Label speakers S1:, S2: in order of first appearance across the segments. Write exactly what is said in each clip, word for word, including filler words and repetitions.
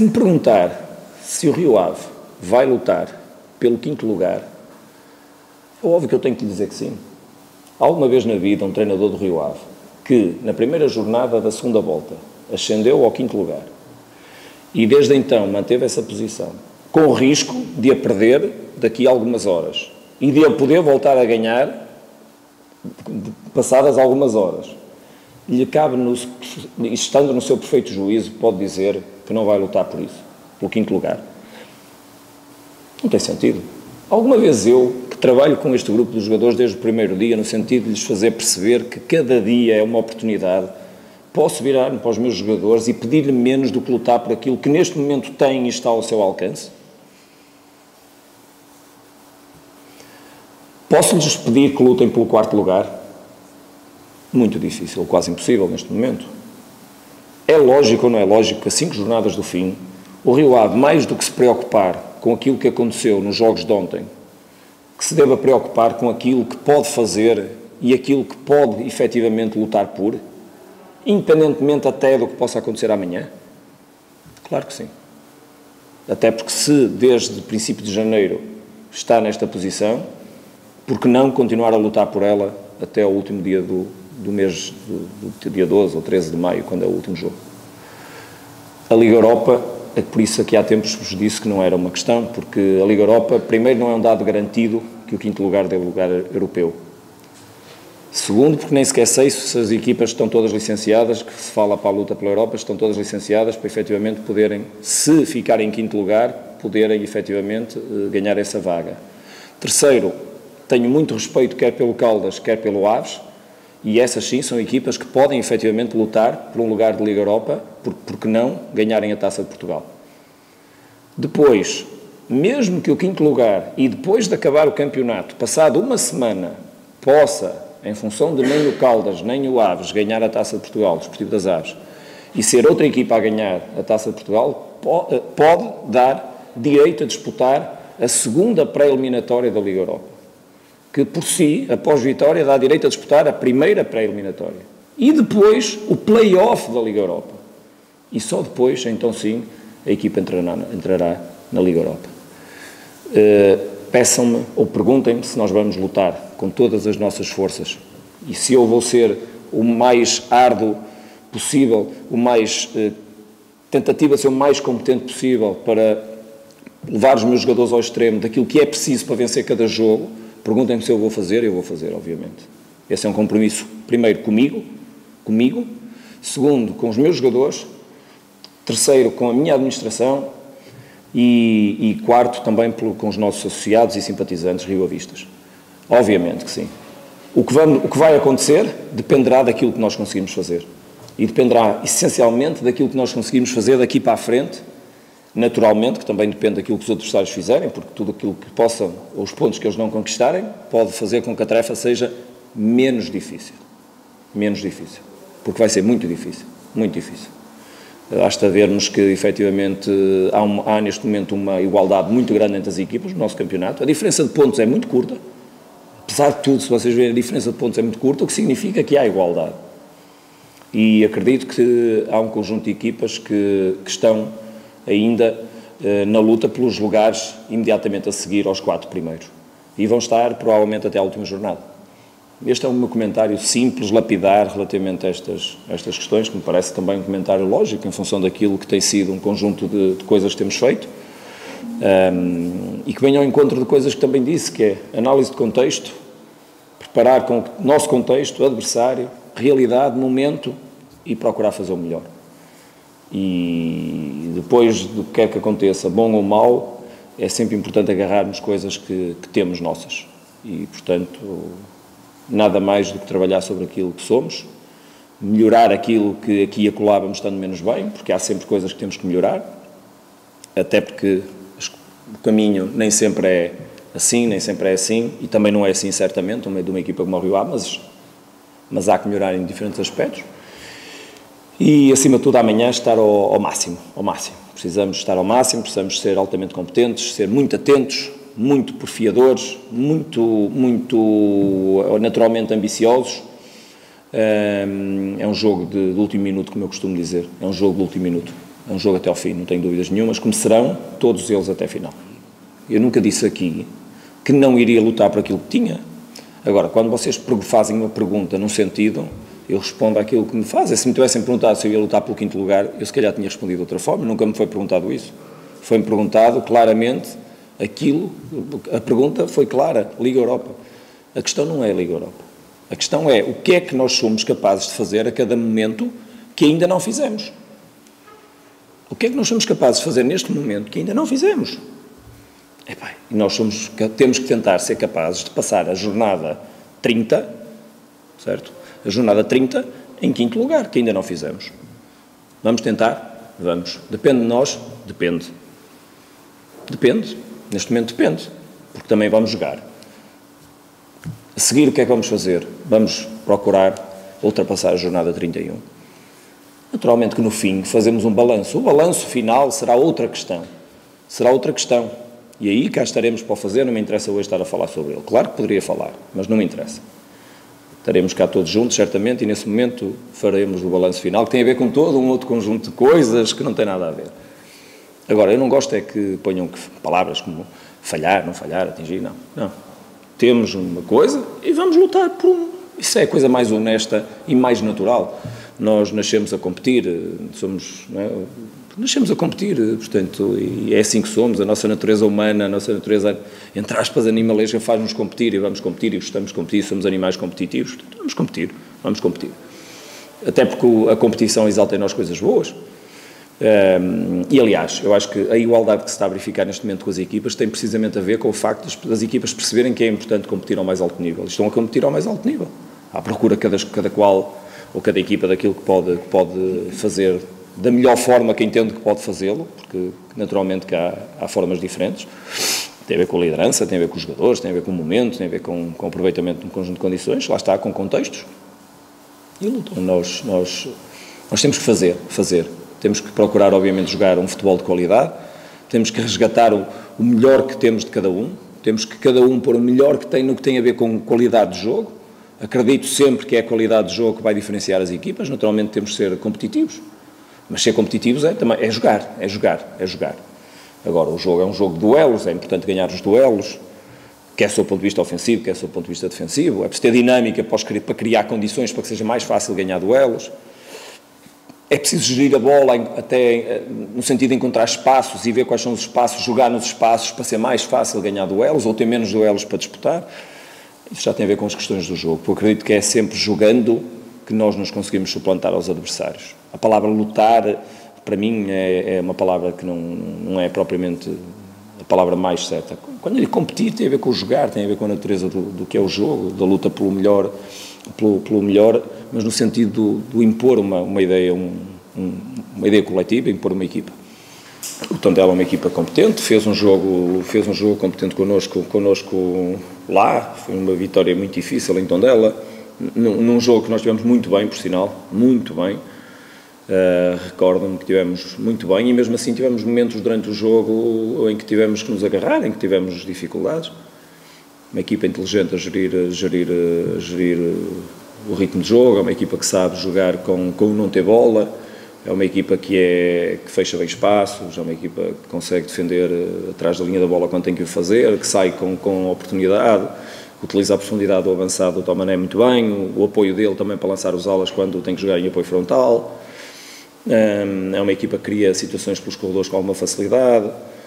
S1: Se me perguntar se o Rio Ave vai lutar pelo quinto lugar, é óbvio que eu tenho que lhe dizer que sim. Alguma vez na vida, um treinador do Rio Ave, que na primeira jornada da segunda volta ascendeu ao quinto lugar e desde então manteve essa posição, com o risco de a perder daqui a algumas horas e de a poder voltar a ganhar passadas algumas horas, lhe cabe, no, estando no seu perfeito juízo, pode dizer que não vai lutar por isso, pelo quinto lugar. Não tem sentido. Alguma vez eu, que trabalho com este grupo de jogadores desde o primeiro dia, no sentido de lhes fazer perceber que cada dia é uma oportunidade, posso virar-me para os meus jogadores e pedir-lhe menos do que lutar por aquilo que neste momento têm e está ao seu alcance? Posso-lhes pedir que lutem pelo quarto lugar? Muito difícil, quase impossível neste momento. É lógico ou não é lógico que a cinco jornadas do fim, o Rio Ave, mais do que se preocupar com aquilo que aconteceu nos jogos de ontem, que se deva preocupar com aquilo que pode fazer e aquilo que pode efetivamente lutar por, independentemente até do que possa acontecer amanhã? Claro que sim. Até porque se desde o princípio de janeiro está nesta posição, por que não continuar a lutar por ela até o último dia do, do mês, do, do dia doze ou treze de maio, quando é o último jogo? A Liga Europa, é por isso aqui há tempos vos disse que não era uma questão, porque a Liga Europa, primeiro, não é um dado garantido que o quinto lugar dê lugar europeu. Segundo, porque nem sequer sei se as equipas estão todas licenciadas, que se fala para a luta pela Europa, estão todas licenciadas para efetivamente poderem, se ficarem em quinto lugar, poderem efetivamente ganhar essa vaga. Terceiro, tenho muito respeito quer pelo Caldas, quer pelo Aves, e essas sim são equipas que podem efetivamente lutar por um lugar de Liga Europa, por, porque não ganharem a Taça de Portugal. Depois, mesmo que o quinto lugar, e depois de acabar o campeonato, passado uma semana, possa, em função de nem o Caldas, nem o Aves, ganhar a Taça de Portugal, o Desportivo das Aves, e ser outra equipa a ganhar a Taça de Portugal, pode dar direito a disputar a segunda pré-eliminatória da Liga Europa, que por si, após vitória, dá direito a disputar a primeira pré-eliminatória. E depois o play-off da Liga Europa. E só depois, então sim, a equipa entrará, entrará na Liga Europa. Uh, peçam-me ou perguntem-me se nós vamos lutar com todas as nossas forças e se eu vou ser o mais árduo possível, o mais uh, tentativa de ser o mais competente possível para levar os meus jogadores ao extremo daquilo que é preciso para vencer cada jogo. Perguntem-me se eu vou fazer, eu vou fazer, obviamente. Esse é um compromisso, primeiro, comigo, comigo, segundo, com os meus jogadores, terceiro, com a minha administração e, e quarto, também pelo, com os nossos associados e simpatizantes rioavistas. Obviamente que sim. O que, vamos, o que vai acontecer dependerá daquilo que nós conseguimos fazer. E dependerá, essencialmente, daquilo que nós conseguimos fazer daqui para a frente. Naturalmente, que também depende daquilo que os adversários fizerem, porque tudo aquilo que possam, ou os pontos que eles não conquistarem, pode fazer com que a tarefa seja menos difícil. Menos difícil. Porque vai ser muito difícil. Muito difícil. Basta vermos que, efetivamente, há, um, há neste momento uma igualdade muito grande entre as equipas no nosso campeonato. A diferença de pontos é muito curta. Apesar de tudo, se vocês verem, a diferença de pontos é muito curta, o que significa que há igualdade. E acredito que há um conjunto de equipas que, que estão ainda eh, na luta pelos lugares imediatamente a seguir aos quatro primeiros. E vão estar, provavelmente, até à última jornada. Este é o meu comentário simples, lapidar, relativamente a estas, a estas questões, que me parece também um comentário lógico, em função daquilo que tem sido um conjunto de, de coisas que temos feito, um, e que venha ao encontro de coisas que também disse, que é análise de contexto, preparar com o nosso contexto, adversário, realidade, momento, e procurar fazer o melhor. E depois do que quer que aconteça, bom ou mau, é sempre importante agarrarmos coisas que, que temos nossas. E, portanto, nada mais do que trabalhar sobre aquilo que somos, melhorar aquilo que aqui e acolá vamos estando menos bem, porque há sempre coisas que temos que melhorar, até porque o caminho nem sempre é assim, nem sempre é assim, e também não é assim, certamente, no meio de uma equipa como o Rio Ave, mas, mas há que melhorar em diferentes aspectos. E, acima de tudo, amanhã estar ao, ao máximo, ao máximo. Precisamos estar ao máximo, precisamos ser altamente competentes, ser muito atentos, muito porfiadores, muito, muito naturalmente ambiciosos. É um jogo de, de último minuto, como eu costumo dizer, é um jogo de último minuto. é um jogo até ao fim, não tenho dúvidas nenhumas, como serão todos eles até a final. Eu nunca disse aqui que não iria lutar por aquilo que tinha. Agora, quando vocês fazem uma pergunta num sentido, eu respondo àquilo que me fazem. Se me tivessem perguntado se eu ia lutar pelo quinto lugar, eu se calhar tinha respondido de outra forma, nunca me foi perguntado isso. Foi-me perguntado claramente aquilo, a pergunta foi clara, Liga Europa. A questão não é a Liga Europa. A questão é o que é que nós somos capazes de fazer a cada momento que ainda não fizemos. O que é que nós somos capazes de fazer neste momento que ainda não fizemos? Epá, e nós somos, temos que tentar ser capazes de passar a jornada trinta, certo? A jornada trinta em quinto lugar, que ainda não fizemos. Vamos tentar? Vamos. Depende de nós? Depende. Depende. Neste momento depende. Porque também vamos jogar. A seguir, o que é que vamos fazer? Vamos procurar ultrapassar a jornada trinta e um. Naturalmente que no fim fazemos um balanço. O balanço final será outra questão. Será outra questão. E aí cá estaremos para o fazer, não me interessa hoje estar a falar sobre ele. Claro que poderia falar, mas não me interessa. Estaremos cá todos juntos, certamente, e nesse momento faremos o balanço final, que tem a ver com todo um outro conjunto de coisas que não tem nada a ver. Agora, eu não gosto é que ponham palavras como falhar, não falhar, atingir, não. Não. Temos uma coisa e vamos lutar por um. Isso é a coisa mais honesta e mais natural. Nós nascemos a competir, somos... Não é? Nascemos a competir, portanto, e é assim que somos, a nossa natureza humana, a nossa natureza, entre aspas, animalesca, faz-nos competir, e vamos competir, e gostamos de competir, somos animais competitivos, portanto, vamos competir, vamos competir. Até porque a competição exalta em nós coisas boas. Um, e, aliás, eu acho que a igualdade que se está a verificar neste momento com as equipas tem precisamente a ver com o facto das, das equipas perceberem que é importante competir ao mais alto nível. Estão a competir ao mais alto nível. À procura cada, cada qual, ou cada equipa, daquilo que pode, que pode fazer da melhor forma que entende que pode fazê-lo, porque naturalmente que há, há formas diferentes, tem a ver com a liderança, tem a ver com os jogadores, tem a ver com o momento, tem a ver com, com o aproveitamento de um conjunto de condições, lá está, com contextos, e lutam. Nós, nós, nós temos que fazer, fazer, temos que procurar obviamente jogar um futebol de qualidade, temos que resgatar o, o melhor que temos de cada um, temos que cada um pôr o melhor que tem no que tem a ver com qualidade de jogo. Acredito sempre que é a qualidade de jogo que vai diferenciar as equipas, naturalmente temos que ser competitivos. Mas ser competitivos é, também, é jogar, é jogar, é jogar. Agora, o jogo é um jogo de duelos, é importante ganhar os duelos, quer do seu ponto de vista ofensivo, quer do seu ponto de vista defensivo, é preciso ter dinâmica para criar condições para que seja mais fácil ganhar duelos, é preciso gerir a bola até no sentido de encontrar espaços e ver quais são os espaços, jogar nos espaços para ser mais fácil ganhar duelos ou ter menos duelos para disputar. Isso já tem a ver com as questões do jogo, porque eu acredito que é sempre jogando que nós nos conseguimos suplantar aos adversários. A palavra lutar, para mim, é, é uma palavra que não, não é propriamente a palavra mais certa. Quando eu digo competir, tem a ver com o jogar, tem a ver com a natureza do, do que é o jogo, da luta pelo melhor, pelo, pelo melhor, mas no sentido do, do impor uma, uma ideia, um, um, uma ideia coletiva, impor uma equipa. O Tondela é uma equipa competente, fez um jogo, fez um jogo competente connosco, connosco lá, foi uma vitória muito difícil em Tondela, num, num jogo que nós tivemos muito bem, por sinal, muito bem. Uh, recordo-me que tivemos muito bem e mesmo assim tivemos momentos durante o jogo em que tivemos que nos agarrar, em que tivemos dificuldades. Uma equipa inteligente a gerir, a gerir, a gerir o ritmo de jogo, é uma equipa que sabe jogar com, com não ter bola, é uma equipa que, é, que fecha bem espaços, é uma equipa que consegue defender atrás da linha da bola quando tem que o fazer, que sai com, com oportunidade, que utiliza a profundidade do avançado do Tomané muito bem, o, o apoio dele também para lançar os alas quando tem que jogar em apoio frontal. É uma equipa que cria situações pelos corredores com alguma facilidade,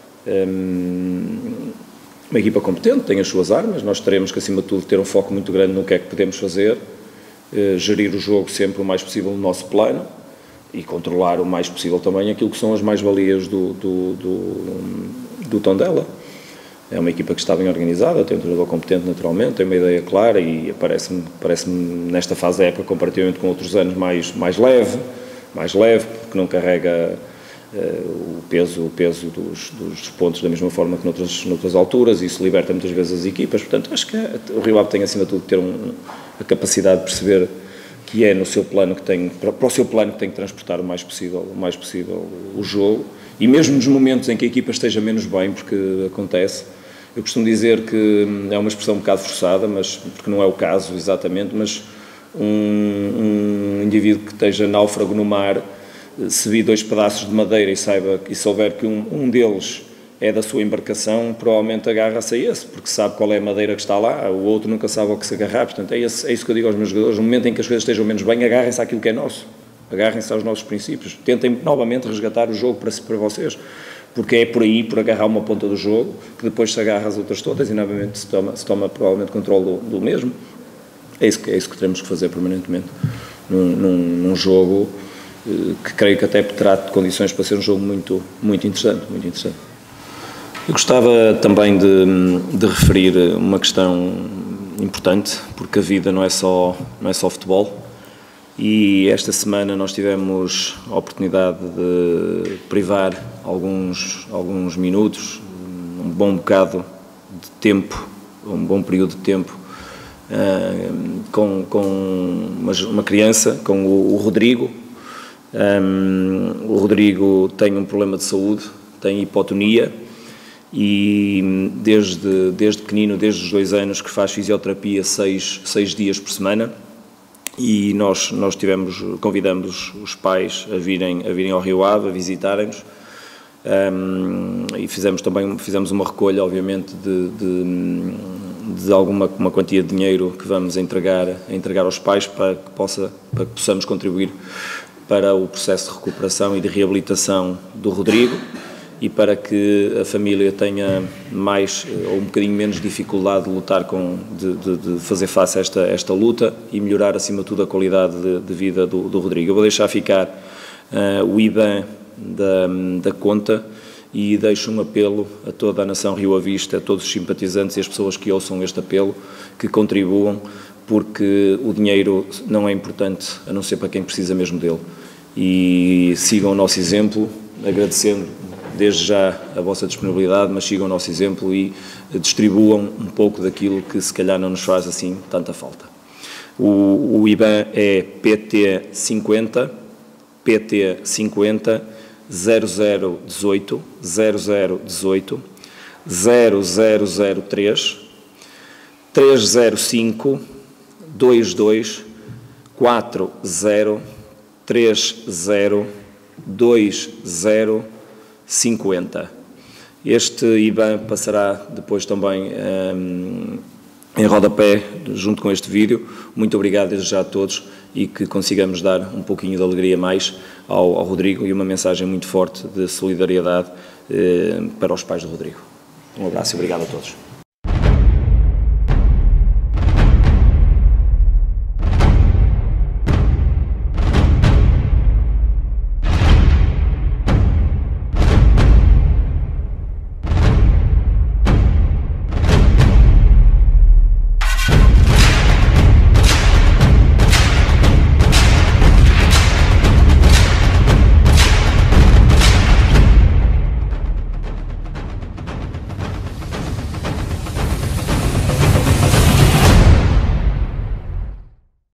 S1: uma equipa competente, tem as suas armas, nós teremos que acima de tudo ter um foco muito grande no que é que podemos fazer, gerir o jogo sempre o mais possível no nosso plano e controlar o mais possível também aquilo que são as mais-valias do, do, do, do Tondela. É uma equipa que está bem organizada, tem um treinador competente naturalmente, tem uma ideia clara e parece-me, parece-me nesta fase da época, comparativamente com outros anos, mais, mais leve, mais leve, porque não carrega uh, o peso, o peso dos, dos pontos da mesma forma que noutras, noutras alturas, e isso liberta muitas vezes as equipas. Portanto, acho que o Rio Ave tem acima de tudo ter um, a capacidade de perceber que é no seu plano que tem, para, para o seu plano que tem que transportar o mais possível, o mais possível o jogo, e mesmo nos momentos em que a equipa esteja menos bem, porque acontece, eu costumo dizer que é uma expressão um bocado forçada, mas, porque não é o caso exatamente, mas um, um indivíduo que esteja náufrago no mar se vir dois pedaços de madeira e saiba, e souber que um, um deles é da sua embarcação, provavelmente agarra-se a esse, porque sabe qual é a madeira que está lá, o outro nunca sabe ao que se agarrar. Portanto, é, esse, é isso que eu digo aos meus jogadores: no momento em que as coisas estejam menos bem, agarrem-se àquilo que é nosso, agarrem-se aos nossos princípios, tentem novamente resgatar o jogo para, para vocês, porque é por aí, por agarrar uma ponta do jogo, que depois se agarra às outras todas e novamente se toma, se toma provavelmente controle do, do mesmo. É isso, que, é isso que teremos que fazer permanentemente num, num, num jogo eh, que creio que até terá condições para ser um jogo muito, muito interessante, muito interessante. Eu gostava também de, de referir uma questão importante, porque a vida não é só, não é só futebol, e esta semana nós tivemos a oportunidade de privar alguns, alguns minutos, um bom bocado de tempo, um bom período de tempo, uh, com, com uma, uma criança, com o, o Rodrigo. Um, o Rodrigo tem um problema de saúde, tem hipotonia, e desde, desde pequenino, desde os dois anos, que faz fisioterapia seis, seis dias por semana, e nós, nós tivemos, convidamos os pais a virem, a virem ao Rio Ave, a visitarem-nos, um, e fizemos também fizemos uma recolha, obviamente, de, de, de alguma uma quantia de dinheiro que vamos entregar, entregar aos pais para que, possa, para que possamos contribuir para o processo de recuperação e de reabilitação do Rodrigo, e para que a família tenha mais ou um bocadinho menos dificuldade de lutar com, de, de, de fazer face a esta, esta luta e melhorar acima de tudo a qualidade de, de vida do, do Rodrigo. Eu vou deixar ficar uh, o I B A N da, da conta, e deixo um apelo a toda a nação rioavista, a todos os simpatizantes e as pessoas que ouçam este apelo, que contribuam, porque o dinheiro não é importante a não ser para quem precisa mesmo dele. E sigam o nosso exemplo, agradecendo desde já a vossa disponibilidade, mas sigam o nosso exemplo e distribuam um pouco daquilo que se calhar não nos faz assim tanta falta. O, o I B A N é P T cinquenta, P T cinquenta, zero zero dezoito, zero zero dezoito, zero zero zero três, três zero cinco, dois dois, quatro zero, três zero, dois zero, cinquenta. Este I B A N passará depois também um, em rodapé, junto com este vídeo. Muito obrigado desde já a todos, e que consigamos dar um pouquinho de alegria mais ao, ao Rodrigo, e uma mensagem muito forte de solidariedade eh, para os pais do Rodrigo. Um abraço e obrigado a todos.